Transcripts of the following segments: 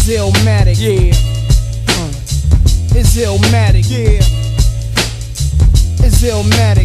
Illmatic, yeah. It's Illmatic, yeah. It's Illmatic.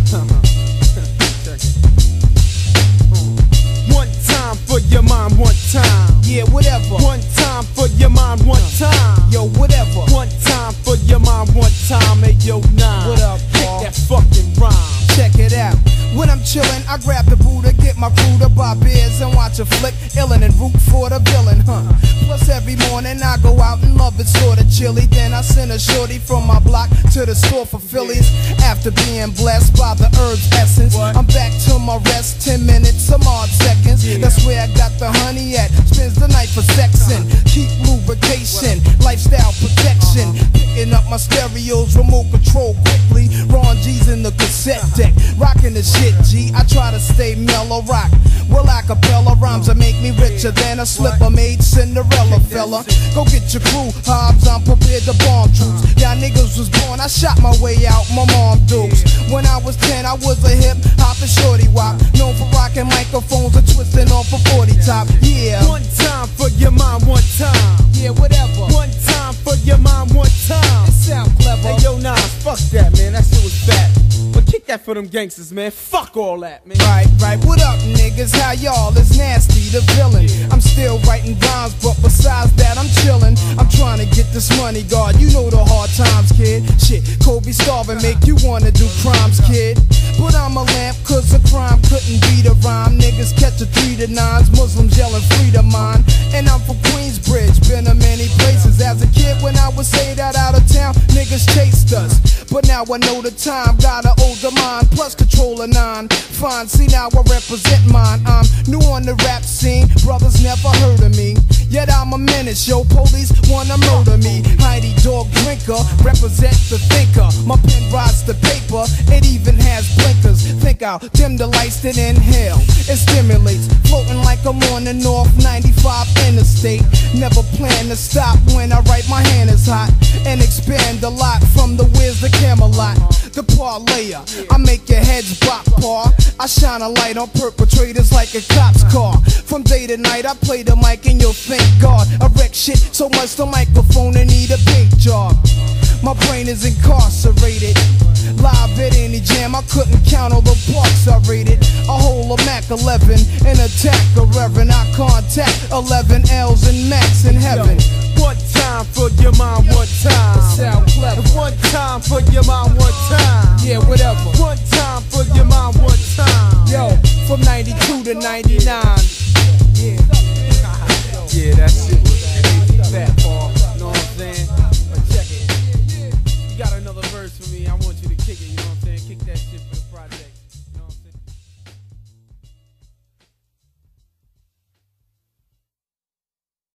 One time for your mind, one time. Yeah, whatever. One time for your mind, one time. Yo, whatever. One time for your mind, one time. Hey, yo, 9. What up, Paul? Hit that fucking rhyme. Check it out. When I'm chillin', I grab the Buddha, get my crew to buy beers and watch a flick, illin' and root for the villain, Plus every morning I go out and love it sorta chilly. Then I send a shorty from my block to the store for Phillies. After being blessed by the herb's essence, I'm back to my rest, 10 minutes, some odd seconds. That's where I got the honey at, spends the night for sexin'. Keep lubrication, lifestyle protection. Picking up my stereos, remote control quickly. Ron G's in the cassette deck, rocking the shit, G. I try to stay mellow rock. Well, acapella rhymes that make me richer than a slipper-made Cinderella fella. Go get your crew, Hobbs, I'm prepared to bomb troops. Y'all niggas was born, I shot my way out, my mom dukes. When I was 10, I was a hip-hoppin' shorty wop, known for rocking microphones and twisting off a 40 top. Yeah. One time for your mind, one time. Yeah, whatever. One time for your mind, one time. It sound clever. Hey, yo, 9, fuck that, man. That shit was fat. But kick that for them gangsters, man. Fuck all that, man. Right. What up, niggas? How y'all? It's Nasty, the villain. I'm still writing rhymes, but besides that, I'm chillin'. I'm trying to get this money, God. You know the hard times, kid. Shit, Kobe starving make you wanna do crimes, kid. But I'm a lamp, cause a crime couldn't be the rhyme. Niggas catch a 3 to 9s, Muslims yelling free to mine. And I'm from Queensbridge, been to many places. As a kid, when I would say that out of town, niggas chased us. But now I know the time, got an older mind, plus control of 9. Fine, see now I represent mine. I'm new on the rap scene, brothers never heard of me. Yet I'm a menace, yo, police wanna murder me. Heidi dog drinker, represent the thinker. My pen rides the paper, it even has blinkers. Think I'll dim the lights, then inhale. It stimulates, floating like I'm on the North 95 interstate. Never plan to stop when I write, my hand is hot. And expand a lot from the Wiz to Camelot. The parlayer, I make your heads bop, paw. I shine a light on perpetrators like a cop's car. From day to night, I play the mic and you'll thank God. I wreck shit so much the microphone and need a paint job. My brain is incarcerated. Live at any jam, I couldn't count all the parts I rated. A whole of Mac 11, an attack, a reverend. I contact 11 L's and Max in heaven. One time for your mind, one time. Sound clever. One time for your mind, one time. Yeah, whatever. One time for your mind, one time. Yo, from 92 to 99. Yeah. Yeah, that's it.